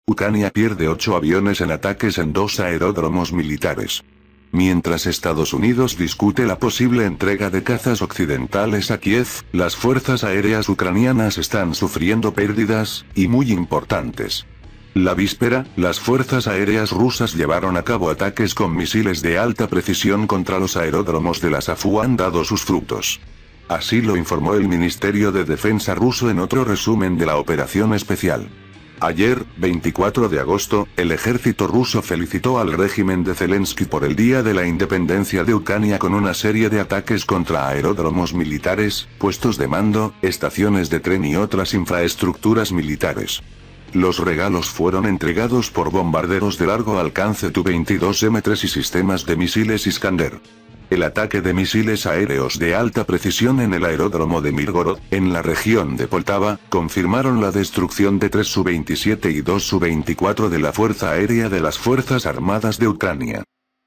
Ucrania pierde 8 aviones en ataques en 2 aeródromos militares. Mientras Estados Unidos discute la posible entrega de cazas occidentales a Kiev, las fuerzas aéreas ucranianas están sufriendo pérdidas, y muy importantes. La víspera, las fuerzas aéreas rusas llevaron a cabo ataques con misiles de alta precisión contra los aeródromos de la SAFU han dado sus frutos. Así lo informó el Ministerio de Defensa ruso en otro resumen de la operación especial. Ayer, 24 de agosto, el ejército ruso felicitó al régimen de Zelensky por el Día de la Independencia de Ucrania con una serie de ataques contra aeródromos militares, puestos de mando, estaciones de tren y otras infraestructuras militares. Los regalos fueron entregados por bombarderos de largo alcance Tu-22M3 y sistemas de misiles Iskander. El ataque de misiles aéreos de alta precisión en el aeródromo de Mirgorod, en la región de Poltava, confirmaron la destrucción de 3 Su-27 y 2 Su-24 de la Fuerza Aérea de las Fuerzas Armadas de Ucrania.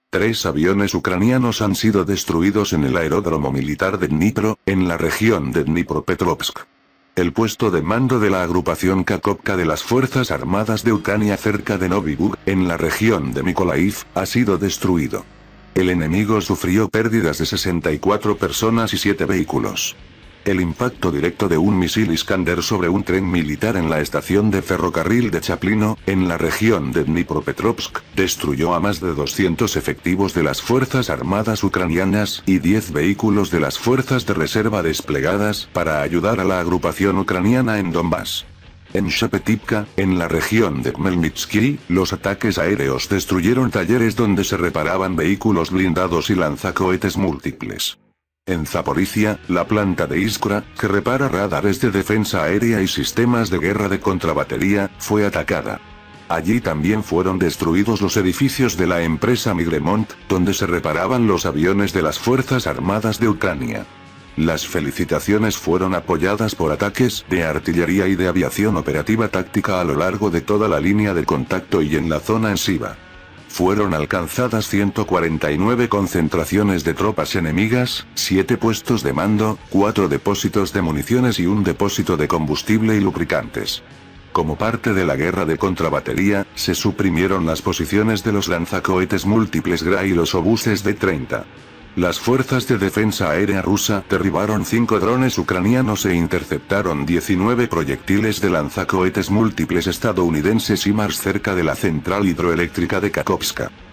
3 aviones ucranianos han sido destruidos en el aeródromo militar de Dnipro, en la región de Dnipropetrovsk. El puesto de mando de la agrupación Kakovka de las Fuerzas Armadas de Ucrania cerca de Novy Bug, en la región de Mykolaiv, ha sido destruido. El enemigo sufrió pérdidas de 64 personas y 7 vehículos. El impacto directo de un misil Iskander sobre un tren militar en la estación de ferrocarril de Chaplino, en la región de Dnipropetrovsk, destruyó a más de 200 efectivos de las Fuerzas Armadas ucranianas y 10 vehículos de las fuerzas de reserva desplegadas para ayudar a la agrupación ucraniana en Donbass. En Shepetivka, en la región de Khmelnytsky, los ataques aéreos destruyeron talleres donde se reparaban vehículos blindados y lanzacohetes múltiples. En Zaporizhia, la planta de Iskra, que repara radares de defensa aérea y sistemas de guerra de contrabatería, fue atacada. Allí también fueron destruidos los edificios de la empresa Migremont, donde se reparaban los aviones de las Fuerzas Armadas de Ucrania. Las felicitaciones fueron apoyadas por ataques de artillería y de aviación operativa táctica a lo largo de toda la línea de contacto y en la zona en Siva. Fueron alcanzadas 149 concentraciones de tropas enemigas, 7 puestos de mando, 4 depósitos de municiones y un depósito de combustible y lubricantes. Como parte de la guerra de contrabatería, se suprimieron las posiciones de los lanzacohetes múltiples GRA y los obuses D-30. Las fuerzas de defensa aérea rusa derribaron 5 drones ucranianos e interceptaron 19 proyectiles de lanzacohetes múltiples estadounidenses HIMARS cerca de la central hidroeléctrica de Kakhovska.